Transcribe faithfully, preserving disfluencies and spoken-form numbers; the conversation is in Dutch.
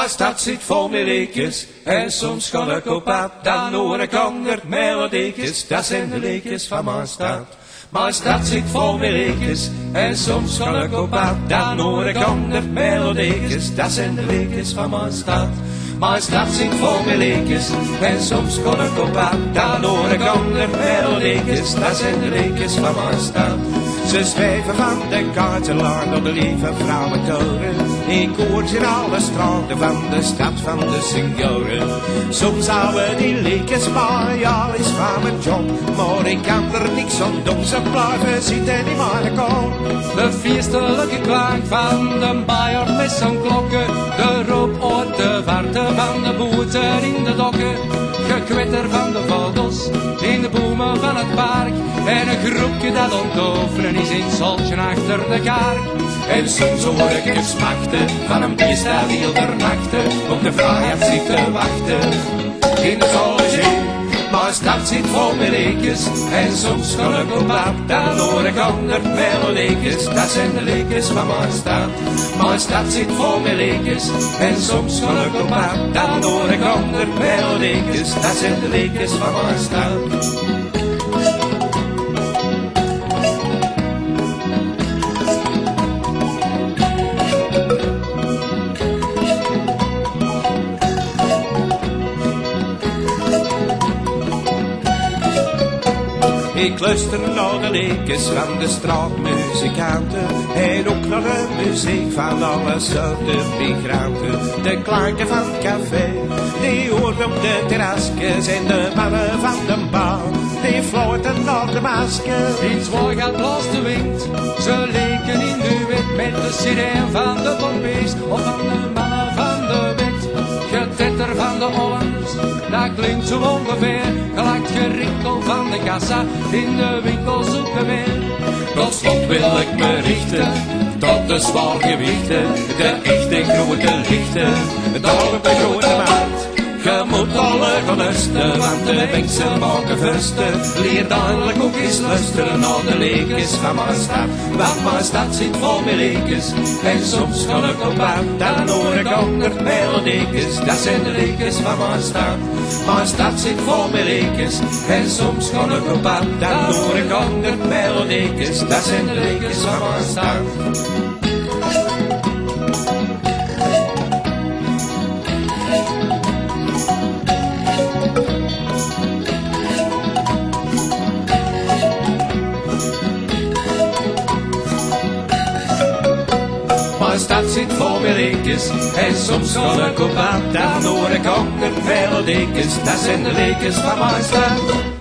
Mijn stad zit vol met leekjes en soms ga ik op pad. Dan hoor ik honderd melodiekjes, dat zijn de leekjes van mijn stad. Mijn stad zit vol met leekjes en soms ga ik op pad. Dan hoor ik honderd melodiekjes, dat zijn de leekjes van mijn stad. Mijn stad zit vol met leekjes en soms ga ik op pad. Dan hoor ik honderd melodiekjes, dat zijn de leekjes van mijn stad. Ze zweven van de kaartelaar door de lieve vrouwentoren. Ik hoor ze in alle straten van de stad van de senioren. Soms houden die leekjes maar, ja, is van mijn job. Maar ik kan er niks aan doen, ze blijven zitten in mijn kop. De feestelijke klank van de baaier met zijn klokken. De roep uit de verte van de boter in de dokken. Gekwetter van de vogels in de bomen van het park. En een groepje dat ontoffelen is in het zoltje achter de kaart. En soms hoor ik het smachten van een beest dat wildernachten op de vrijheid zit te wachten in de zoltje. Mijn stad zit vol met leekjes en soms ga ik op pad. Dan hoor ik honderd melodiekjes, dat zijn de leekjes van mijn stad. Mijn stad zit vol met leekjes en soms ga ik op pad. Dan hoor ik honderd melodiekjes, dat zijn de leekjes van mijn stad. Ik luister naar de leekjes van de straatmuzikanten en ook naar de muziek van alle soorten migranten. De klanken van het café, die hoort op de terrasjes en de mannen van de baan, die floten naar de masken. In zwaai gaat blaast de wind, ze leken in de wet met de sirene van de pompiers of van de mannen van de wet. Getetter van de Hollanders, dat klinkt zo ongeveer gelijk gerinkel van de kassa in de winkel zoeken weer. Tot slot wil ik me richten tot de zwaargewichten, de echte grote lichten, daar op de grote markt. Je moet alle gelusten, want de wensen maken versten. Leer dadelijk ook eens luisteren naar de leekjes van mijn stad. Want mijn stad zit vol met leekjes en soms ga ik op pad. Dan hoor ik honderd melodiekjes, dat zijn de leekjes van mijn stad. Mijn stad zit vol met leekjes en soms ga ik op pad. Dan hoor ik honderd melodiekjes, dat zijn de leekjes van mijn stad. Mijn stad zit vol met leekjes en soms ga ik op pad. Dan hoor ik honderd melodiekjes, dat zijn de leekjes van mijn stad.